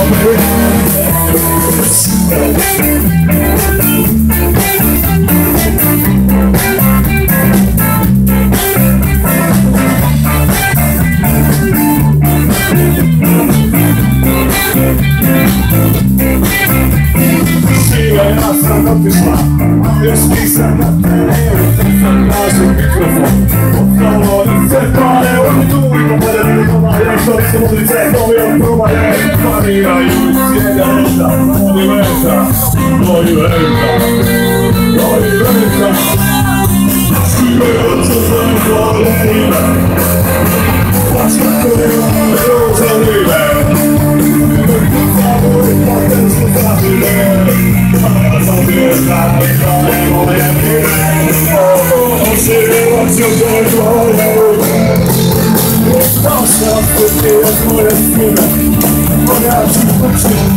Još nisam na terenu, sam našao mikrofon. Poslalo da se pare, oni tu i pomere, pomare, što se modrice, dobijam promare. Planiraju cigareta, oni veta, moji veta, moji veta. Stigaju se za nekoliko, pačka korima, roza live. Samo i paten smo zabile. Ostao sam kod te od moje stine, moja ću početi.